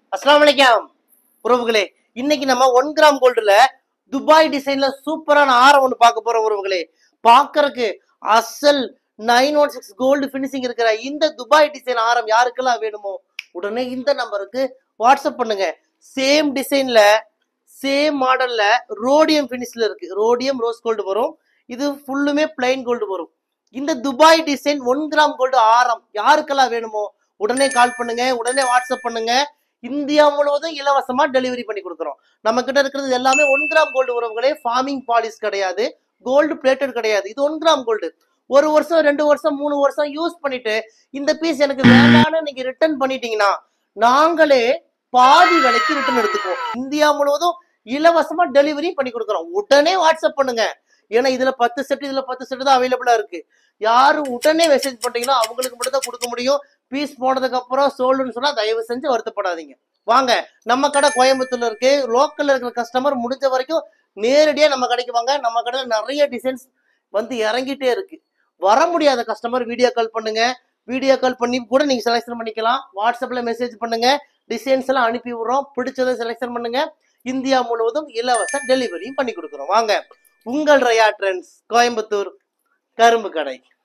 அஸ்ஸலாமு அலைக்கும் உறவுகளே. இன்னைக்கு நம்ம 1 கிராம் கோல்டுல துபாய் டிசைன்ல சூப்பரான ஆரம் ஒன்று பார்க்க போறோம் உறவுகளே. பார்க்கறதுக்கு அசல் 916 கோல்டு பினிஷிங் இருக்கிற இந்த துபாய் டிசைன் ஆரம் யாருக்கெல்லாம் வேணுமோ உடனே இந்த நம்பருக்கு வாட்ஸ்அப் பண்ணுங்க. சேம் டிசைன்ல சேம் மாடல்ல ரோடியம் பினிஷ்ல இருக்கு. ரோடியம் ரோஸ் கோல்டு வரும். இது ஃபுல்லுமே பிளைன் கோல்டு வரும். இந்த துபாய் டிசைன் 1 கிராம் கோல்டு ஆரம் யாருக்கெல்லாம் வேணுமோ உடனே கால் பண்ணுங்க, உடனே வாட்ஸ்அப் பண்ணுங்க. இந்தியா முழுவதும் இலவசமா டெலிவரி பண்ணி கொடுக்குறோம். நம்ம கிட்ட இருக்கிறது எல்லாமே 1 கிராம் கோல்டு உறவுகளே. ஃபார்மிங் பாலிஷ் கிடையாது, கோல்டு பிளேட்டட் கிடையாது. இது 1 கிராம் கோல்டு. 1 வருஷம் 2 வருஷம் 3 வருஷம் யூஸ் பண்ணிட்டு இந்த பீஸ் எனக்கு வேண்டான்னு நீங்க ரிட்டர்ன் பண்ணிட்டீங்கன்னா நாங்களே பாதி விலைக்கு ரிட்டர்ன் எடுத்துக்குவோம். இந்தியா முழுவதும் இலவசமா டெலிவரி பண்ணி கொடுக்குறோம். உடனே வாட்ஸ்அப் பண்ணுங்க. ஏன்னா இதுல 10 செட் இதுல 10 செட் தான் அவைலபிளா இருக்கு. யாரு உடனே மெசேஜ் பண்றீங்களோ அவங்களுக்கு மட்டும் தான் கொடுக்க முடியும். பீஸ் போனதுக்கு அப்புறம் சோல்டுன்னு சொன்னா தயவு செஞ்சு வருத்தப்படாதீங்க. வாங்க, நம்ம கடை கோயம்புத்தூர்ல இருக்கு. லோக்கல்ல இருக்கிற கஸ்டமர் முடிஞ்ச வரைக்கும் நேரடியா நம்ம கடைக்கு வாங்க. நம்ம கடையில நிறைய டிசைன்ஸ் வந்து இறங்கிட்டே இருக்கு. வர முடியாத கஸ்டமர் வீடியோ கால் பண்ணுங்க. வீடியோ கால் பண்ணி கூட நீங்க செலக்ஷன் பண்ணிக்கலாம். வாட்ஸ்அப்ல மெசேஜ் பண்ணுங்க. டிசைன்ஸ் எல்லாம் அனுப்பி விடுறோம். பிடிச்சதை செலக்ஷன் பண்ணுங்க. இந்தியா முழுவதும் இலவச டெலிவரியும் பண்ணி கொடுக்குறோம். வாங்க, உங்கள் ரயா ட்ரெண்ட்ஸ், கோயம்புத்தூர், கரும்பு கடை.